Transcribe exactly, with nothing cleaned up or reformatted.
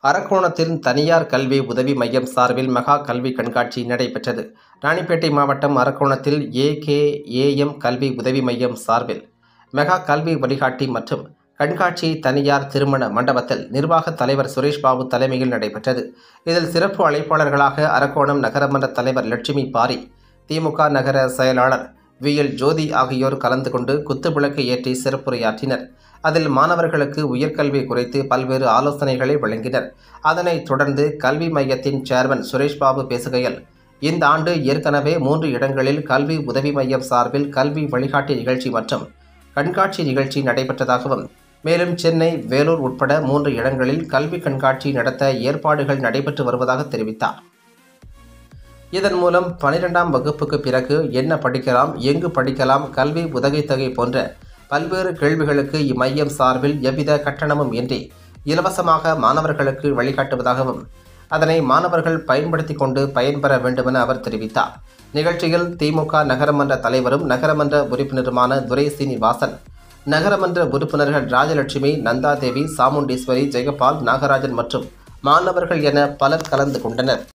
அரக்கோணத்தில் தனியார் கல்வி உதவி மையம் சார்பில் மெகா கல்வி கண்காட்சி நடைபெற்றது. ராணிப்பேட்டை மாவட்டம் அரக்கோணத்தில் ஏ கே ஏ எம் கல்வி உதவி மையம் சார்பில் மெகா கல்வி வழிகாட்டி மற்றும் கண்காட்சி தனியார் திருமண மண்டபத்தில் நிர்வாக தலைவர் சுரேஷ் பாபு தலைமையில் நடைபெற்றது. இதில் சிறப்பு அழைப்பாளர்களாக அரக்கோணம் நகரமன்ற தலைவர் லட்சுமி பாரி, திமுக நகர செயலாளர் வி எல் ஜோதி ஆகியோர் கலந்து கொண்டு குத்துவிளக்கு ஏற்றி சிறப்புரையாற்றினர். அதில் மாணவர்களுக்கு உயர்கல்வி குறித்து பல்வேறு ஆலோசனைகளை வழங்கினர். அதனைத் தொடர்ந்து கல்வி மையத்தின் சேர்மன் சுரேஷ் பாபு பேசுகையில், இந்த ஆண்டு ஏற்கனவே மூன்று இடங்களில் கல்வி உதவி மையம் சார்பில் கல்வி வழிகாட்டி நிகழ்ச்சி மற்றும் கண்காட்சி நிகழ்ச்சி நடைபெற்றதாகவும், மேலும் சென்னை, வேலூர் உட்பட மூன்று இடங்களில் கல்வி கண்காட்சி நடத்த ஏற்பாடுகள் நடைபெற்று வருவதாக தெரிவித்தார். இதன் மூலம் பனிரெண்டாம் வகுப்புக்கு பிறகு என்ன படிக்கலாம், எங்கு படிக்கலாம், கல்வி உதவித்தொகை போன்ற பல்வேறு கேள்விகளுக்கு இம்மையம் சார்பில் எவ்வித கட்டணமும் இன்றி இலவசமாக மாணவர்களுக்கு வழிகாட்டுவதாகவும், அதனை மாணவர்கள் பயன்படுத்தி கொண்டு பயன்பெற வேண்டுமென அவர் தெரிவித்தார். நிகழ்ச்சியில் திமுக நகரமன்ற தலைவரும் நகரமன்ற உறுப்பினருமான துரை சீனிவாசன், நகரமன்ற உறுப்பினர்கள் ராஜலட்சுமி, நந்தாதேவி, சாமுண்டீஸ்வரி, ஜெயபால், நாகராஜன் மற்றும் மாணவர்கள் என பலர் கலந்து கொண்டனர்.